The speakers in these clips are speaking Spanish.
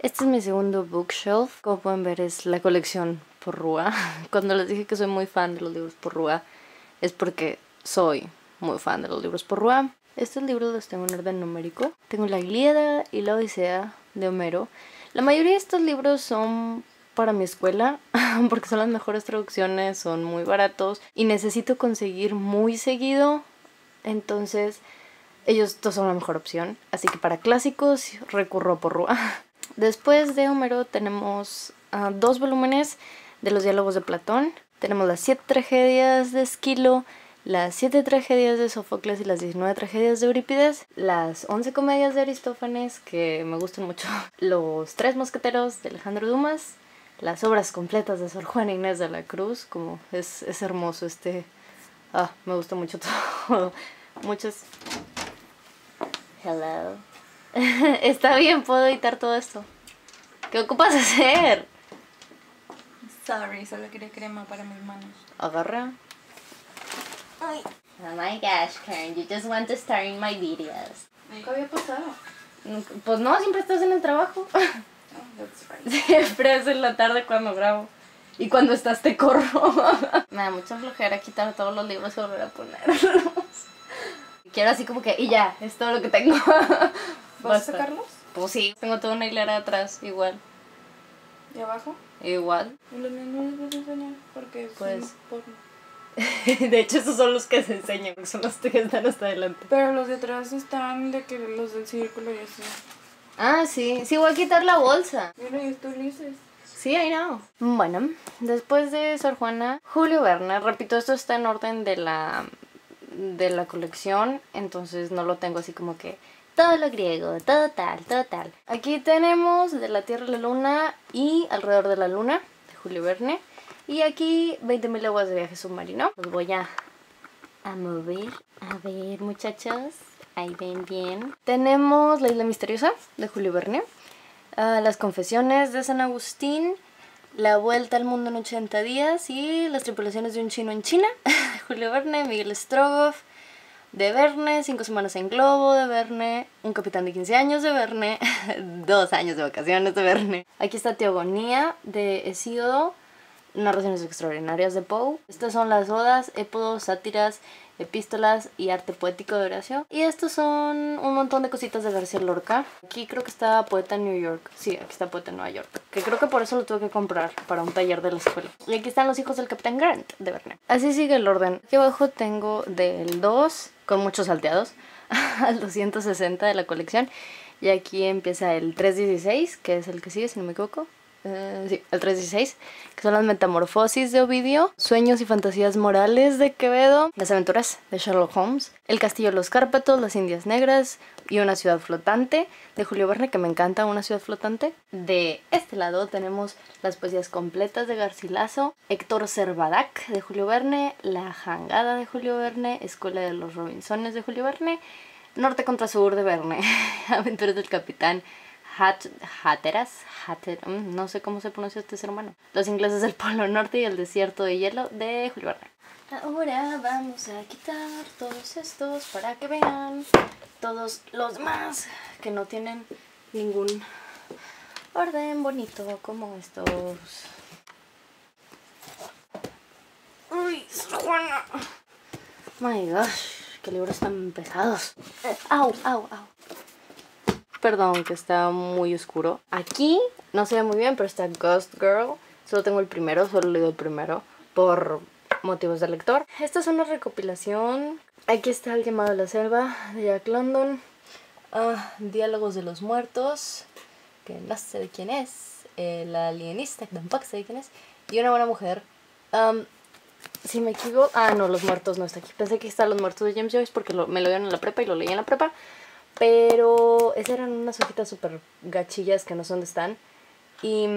Este es mi segundo bookshelf. Como pueden ver, es la colección Porrúa. Cuando les dije que soy muy fan de los libros Porrúa, es porque soy muy fan de los libros Porrúa. Estos libros los tengo en orden numérico. Tengo la Ilíada y la Odisea de Homero. La mayoría de estos libros son para mi escuela porque son las mejores traducciones, son muy baratos y necesito conseguir muy seguido. Entonces ellos dos son la mejor opción. Así que para clásicos recurro a Porrúa. Después de Homero tenemos 2 volúmenes de los diálogos de Platón. Tenemos las 7 tragedias de Esquilo, las 7 tragedias de Sófocles y las 19 tragedias de Eurípides, las 11 comedias de Aristófanes, que me gustan mucho, los 3 mosqueteros de Alejandro Dumas, las obras completas de Sor Juana Inés de la Cruz, como es hermoso me gusta mucho todo. Muchos... Hello. Está bien, puedo editar todo esto. ¿Qué ocupas hacer? Sorry, solo quería crema para mis manos. Agarra. Ay. Oh my gosh, Karen, you just want to star in my videos. Nunca había pasado. Pues no, siempre estás en el trabajo. Oh, that's right. Siempre es en la tarde cuando grabo. Y cuando estás te corro. Me da mucha flojera quitar todos los libros y volver a ponerlos. Quiero así como que, y ya, es todo lo que tengo. ¿Vas a sacarlos? Pues sí, tengo toda una hilera atrás, igual. ¿Y abajo? Igual. ¿Y los míos no les vas a enseñar? Porque Pues... son porno. De hecho, esos son los que se enseñan, porque son los que están hasta adelante. Pero los de atrás están de que los del círculo y así. Ah, sí. Sí, voy a quitar la bolsa. Mira, y tú dices. Sí, I know. Bueno, después de Sor Juana, Julio Verne. Repito, esto está en orden de la colección, entonces no lo tengo así como que todo lo griego, todo tal, todo tal. Aquí tenemos De la Tierra a la Luna y Alrededor de la Luna, de Julio Verne. Y aquí 20.000 leguas de viaje submarino. Los voy a mover. A ver, muchachos. Ahí ven bien. Tenemos La Isla Misteriosa, de Julio Verne. Las Confesiones de San Agustín. La Vuelta al Mundo en 80 días. Y Las Tripulaciones de un Chino en China, de Julio Verne. Miguel Strogoff, de Verne. 5 semanas en globo, de Verne. Un capitán de 15 años, de Verne. 2 años de vacaciones, de Verne. Aquí está Teogonía, de Hesíodo. Narraciones extraordinarias de Poe. Estas son las odas, épodos, sátiras, epístolas y arte poético de Horacio. Y estos son un montón de cositas de García Lorca. Aquí creo que está Poeta en New York. Sí, aquí está Poeta en Nueva York. Que creo que por eso lo tuve que comprar para un taller de la escuela. Y aquí están Los hijos del Capitán Grant, de Verne. Así sigue el orden. Aquí abajo tengo del 2, con muchos salteados, al 260 de la colección. Y aquí empieza el 316, que es el que sigue, si no me equivoco. Sí, el 316, que son las Metamorfosis de Ovidio, Sueños y fantasías morales de Quevedo, Las aventuras de Sherlock Holmes, El castillo de los Cárpatos, Las Indias negras y Una ciudad flotante, de Julio Verne, que me encanta, Una ciudad flotante. De este lado tenemos las poesías completas de Garcilaso, Héctor Servadac, de Julio Verne, La jangada, de Julio Verne, Escuela de los Robinsones, de Julio Verne, Norte contra Sur, de Verne, Aventuras del Capitán Hatteras, no sé cómo se pronuncia este ser humano. Los ingleses del Polo Norte y el desierto de hielo, de Julio Verne. Ahora vamos a quitar todos estos para que vean todos los demás que no tienen ningún orden bonito como estos. Uy, Sor Juana. My gosh, qué libros tan pesados. Au, au, au. Perdón, que está muy oscuro. Aquí no se ve muy bien, pero está Ghost Girl. Solo tengo el primero, solo he leído el primero por motivos de lector. Esta es una recopilación. Aquí está El llamado de la selva, de Jack London. Diálogos de los muertos, que no sé de quién es. La alienista, que tampoco sé de quién es. Y Una buena mujer. Si me equivoco... no, Los muertos no está aquí. Pensé que está Los muertos de James Joyce porque me lo dieron en la prepa y lo leí en la prepa. Pero esas eran unas hojitas súper gachillas que no sé dónde están. Y...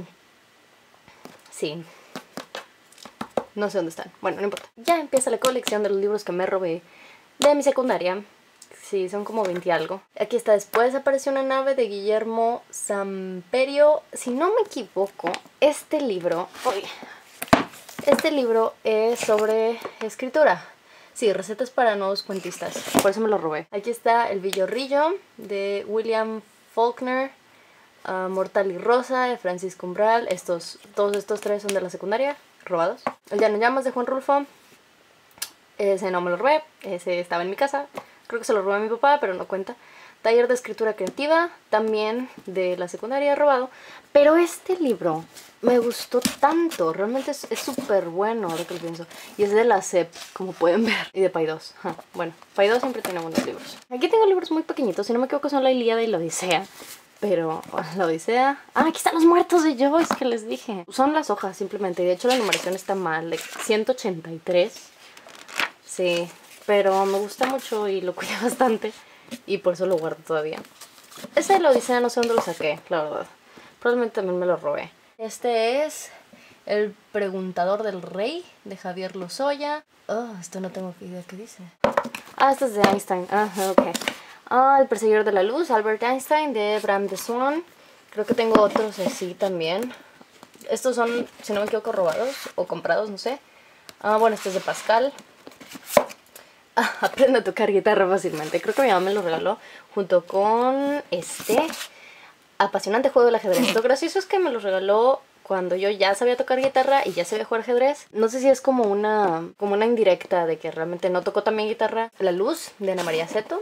sí. No sé dónde están. Bueno, no importa. Ya empieza la colección de los libros que me robé de mi secundaria. Sí, son como 20 y algo. Aquí está Después apareció una nave, de Guillermo Samperio. Si no me equivoco, este libro... Este libro es sobre escritura. Sí, recetas para nuevos cuentistas. Por eso me lo robé. Aquí está El Villorrillo, de William Faulkner. Mortal y Rosa de Francisco Umbral. Todos estos tres son de la secundaria, robados. El Ya no llamas de Juan Rulfo. Ese no me lo robé, ese estaba en mi casa. Creo que se lo robé a mi papá, pero no cuenta. Taller de escritura creativa, también de la secundaria, robado. Pero este libro me gustó tanto, realmente es súper bueno ahora que lo pienso. Y es de la SEP, como pueden ver. Y de Paidós. Bueno, Paidós siempre tiene buenos libros. Aquí tengo libros muy pequeñitos, si no me equivoco son La Ilíada y La Odisea. Pero, la Odisea... aquí están los muertos de Joyce que les dije. Son las hojas simplemente, y de hecho la numeración está mal, de 183. Sí, pero me gusta mucho y lo cuidé bastante. Y por eso lo guardo todavía. Este de La Odisea no sé dónde lo saqué, la verdad. Probablemente también me lo robé. Este es El Preguntador del Rey, de Javier Lozoya. Esto no tengo idea qué dice. Este es de Einstein. Ok. El Perseguidor de la Luz, Albert Einstein, de Bram de Swan. Creo que tengo otros así también. Estos son, si no me equivoco, robados o comprados, no sé. Bueno, este es de Pascal. Aprendo a tocar guitarra fácilmente. Creo que mi mamá me lo regaló junto con este apasionante juego del ajedrez. Lo gracioso es que me lo regaló cuando yo ya sabía tocar guitarra y ya sabía jugar ajedrez. No sé si es como una indirecta de que realmente no tocó también guitarra. La Luz, de Ana María Seto.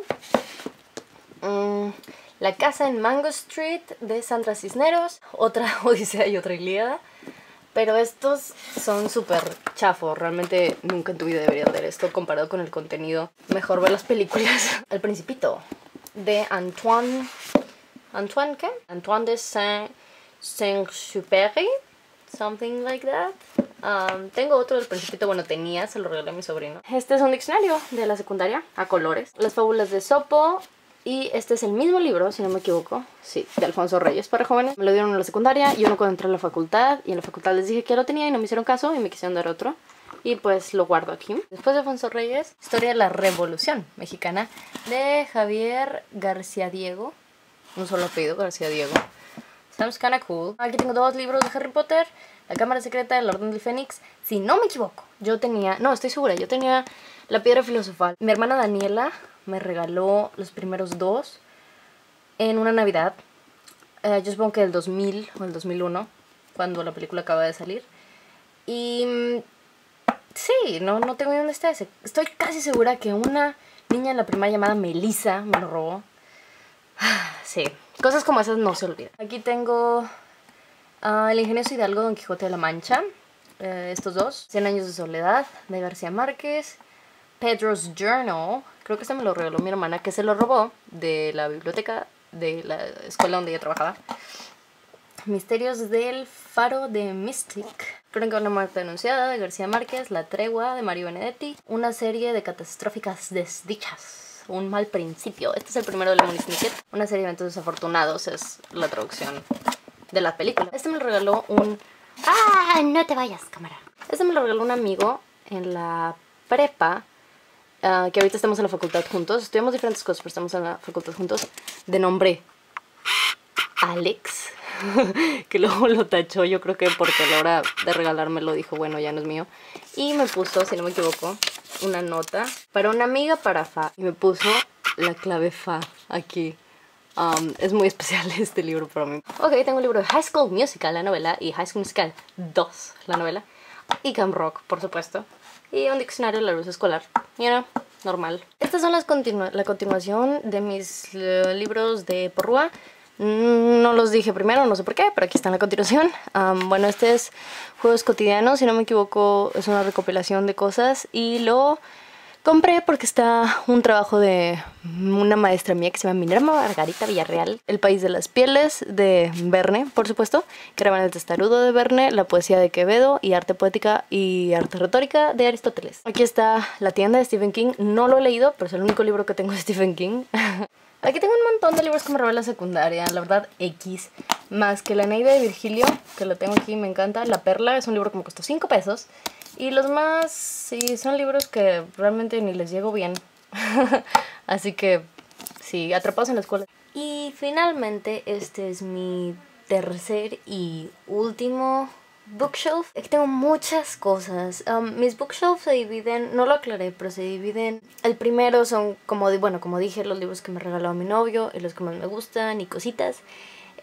La Casa en Mango Street, de Sandra Cisneros. Otra Odisea y otra Ilíada. Pero estos son súper chafos. Realmente nunca en tu vida deberías leer esto comparado con el contenido. Mejor ver las películas. El Principito, de Antoine... ¿Antoine qué? Antoine de Saint-Exupéry. Something like that. Tengo otro del Principito. Bueno, tenía, se lo regalé a mi sobrino. Este es un diccionario de la secundaria, a colores. Las fábulas de Sopo. Y este es el mismo libro, si no me equivoco. Sí, de Alfonso Reyes para jóvenes. Me lo dieron en la secundaria. Yo no cuando entré a la facultad. Y en la facultad les dije que lo tenía y no me hicieron caso. Y me quisieron dar otro. Y pues lo guardo aquí. Después de Alfonso Reyes, Historia de la Revolución Mexicana, de Javier García Diego. Un solo apellido, García Diego. Sounds kinda cool. Aquí tengo dos libros de Harry Potter. La Cámara Secreta, El Orden del Fénix. Si no me equivoco, yo tenía... No, estoy segura. Yo tenía La Piedra Filosofal. Mi hermana Daniela me regaló los primeros dos en una Navidad. Yo supongo que el 2000 o el 2001, cuando la película acaba de salir. Y... sí, no tengo idea dónde está ese. Estoy casi segura que una niña en la primaria llamada Melissa me lo robó. Sí, cosas como esas no se olvidan. Aquí tengo El Ingenioso Hidalgo, Don Quijote de la Mancha. Estos dos. 100 años de soledad, de García Márquez. Pedro's Journal. Creo que este me lo regaló mi hermana, que se lo robó de la biblioteca de la escuela donde ella trabajaba. Misterios del Faro de Mystic. Crónica de una muerte anunciada, de García Márquez. La Tregua, de Mario Benedetti. Una serie de catastróficas desdichas. Un mal principio. Este es el primero de Lemony Snicket. Una serie de eventos desafortunados es la traducción de la película. Este me lo regaló un... no te vayas, cámara. Este me lo regaló un amigo en la prepa, que ahorita estamos en la facultad juntos. Estudiamos diferentes cosas, pero estamos en la facultad juntos. De nombre Alex. Que luego lo tachó, yo creo que porque a la hora de regalármelo dijo, bueno, ya no es mío. Y me puso, si no me equivoco, una nota para una amiga para Fa. Y me puso la clave Fa aquí. Es muy especial este libro para mí. Ok, tengo un libro de High School Musical, la novela, y High School Musical 2, la novela. Y Camp Rock, por supuesto. Y un diccionario de la luz escolar. Normal. Estas son la continuación de mis libros de Porrúa. No los dije primero, no sé por qué, pero aquí está en la continuación. Bueno, este es Juegos Cotidianos, si no me equivoco, es una recopilación de cosas. Y lo compré porque está un trabajo de una maestra mía que se llama Minerva Margarita Villarreal. El País de las Pieles, de Verne, por supuesto. Caravana del Testarudo, de Verne. La Poesía de Quevedo, y Arte Poética y Arte Retórica, de Aristóteles. Aquí está La Tienda, de Stephen King. No lo he leído, pero es el único libro que tengo de Stephen King. Aquí tengo un montón de libros que me robé en la secundaria, la verdad X. Más que La Eneida de Virgilio, que lo tengo aquí, me encanta. La Perla es un libro que me costó 5 pesos. Y los más, sí, son libros que realmente ni les llego bien. Así que, sí, atrapados en la escuela. Y finalmente, este es mi tercer y último bookshelf. Aquí tengo muchas cosas. Mis bookshelves se dividen, no lo aclaré, pero se dividen. El primero son, como dije, los libros que me regaló mi novio y los que más me gustan y cositas.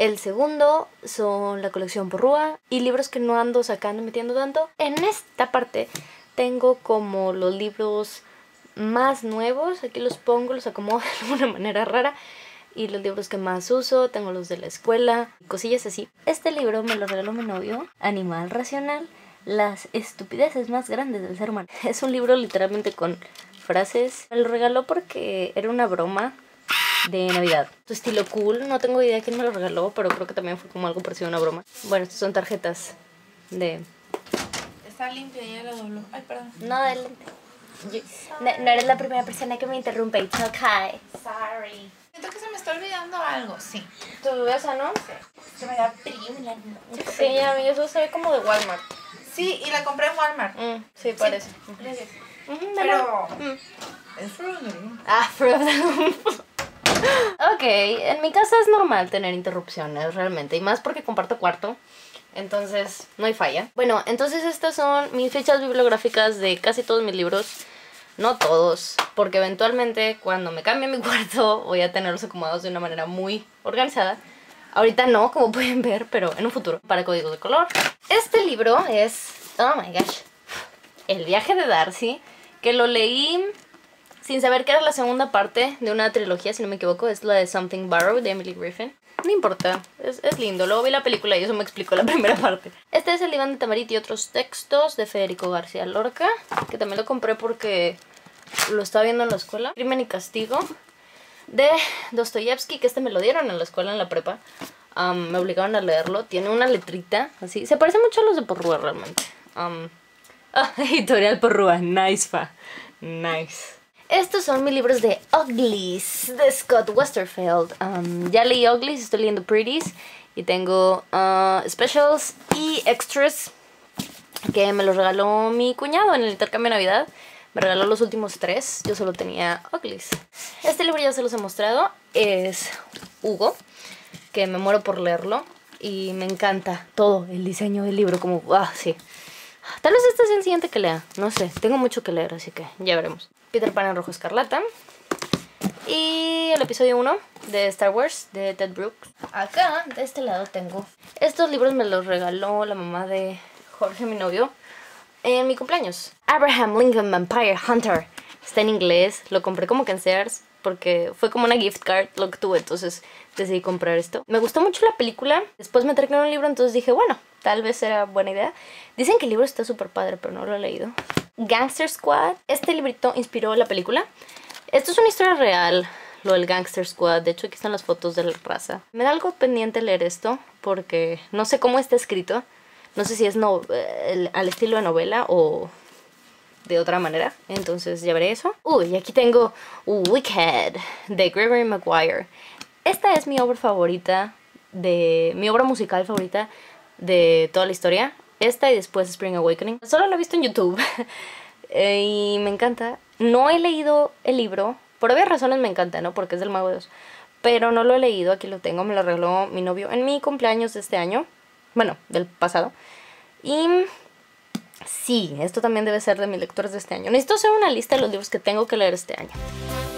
El segundo son la colección Porrúa y libros que no ando sacando y metiendo tanto. En esta parte tengo como los libros más nuevos, aquí los pongo, los acomodo de alguna manera rara. Y los libros que más uso, tengo los de la escuela, cosillas así. Este libro me lo regaló mi novio, Animal Racional, las estupideces más grandes del ser humano. Es un libro literalmente con frases. Me lo regaló porque era una broma de Navidad. Su estilo cool, no tengo idea de quién me lo regaló, pero creo que también fue como algo parecido a una broma. Bueno, estas son tarjetas de... Está limpia, ya la dobló. Ay, perdón. No, adelante. No eres la primera persona que me interrumpe, it's okay. Sorry. Siento que se me está olvidando algo, sí. ¿Tu besa, no? Se me da frío en la noche. Sí, a mí eso se ve como de Walmart. Sí, y la compré en Walmart. Sí, parece. Gracias. Pero... Es Fruit Loom. Ah, Fruit Loom. Ok, en mi casa es normal tener interrupciones realmente, y más porque comparto cuarto, entonces no hay falla. Bueno, entonces estas son mis fichas bibliográficas de casi todos mis libros. No todos, porque eventualmente cuando me cambie mi cuarto voy a tenerlos acomodados de una manera muy organizada. Ahorita no, como pueden ver, pero en un futuro, para códigos de color. Este libro es, oh my gosh, El viaje de Darcy, que lo leí sin saber que era la segunda parte de una trilogía, si no me equivoco. Es la de Something Borrowed de Emily Griffin. No importa, es lindo. Luego vi la película y eso me explicó la primera parte. Este es El diván de Tamarit y otros textos de Federico García Lorca, que también lo compré porque lo estaba viendo en la escuela. Crimen y castigo de Dostoyevsky, que este me lo dieron en la escuela, en la prepa. Me obligaron a leerlo. Tiene una letrita así. Se parece mucho a los de Porrúa realmente. Editorial Porrúa. Nice, fa. Nice. Estos son mis libros de Uglies de Scott Westerfeld. Ya leí Uglies, estoy leyendo Pretties. Y tengo Specials y Extras, que me los regaló mi cuñado en el intercambio de Navidad. Me regaló los últimos 3, yo solo tenía Uglies. Este libro ya se los he mostrado, es Hugo, que me muero por leerlo. Y me encanta todo el diseño del libro, como, sí. Tal vez este sea el siguiente que lea, no sé, tengo mucho que leer, así que ya veremos. Peter Pan en rojo escarlata. Y el episodio 1 de Star Wars de Ted Brooks. Acá, de este lado tengo... Estos libros me los regaló la mamá de Jorge, mi novio, en mi cumpleaños. Abraham Lincoln Vampire Hunter. Está en inglés, lo compré como que en Sears porque fue como una gift card lo que tuve, entonces decidí comprar esto. Me gustó mucho la película, después me trajeron un libro, entonces dije, bueno, tal vez era buena idea. Dicen que el libro está súper padre, pero no lo he leído. Gangster Squad. Este librito inspiró la película. Esto es una historia real, lo del Gangster Squad. De hecho, aquí están las fotos de la raza. Me da algo pendiente leer esto, porque no sé cómo está escrito. No sé si es al estilo de novela o de otra manera. Entonces ya veré eso. Y aquí tengo Wicked de Gregory Maguire. Esta es mi obra favorita, mi obra musical favorita de toda la historia. Esta y después Spring Awakening. Solo lo he visto en YouTube y me encanta. No he leído el libro, por obvias razones me encanta, ¿no? Porque es del Mago de Oz. Pero no lo he leído, aquí lo tengo, me lo regaló mi novio en mi cumpleaños de este año. Bueno, del pasado. Y sí, esto también debe ser de mis lectores de este año. Necesito hacer una lista de los libros que tengo que leer este año.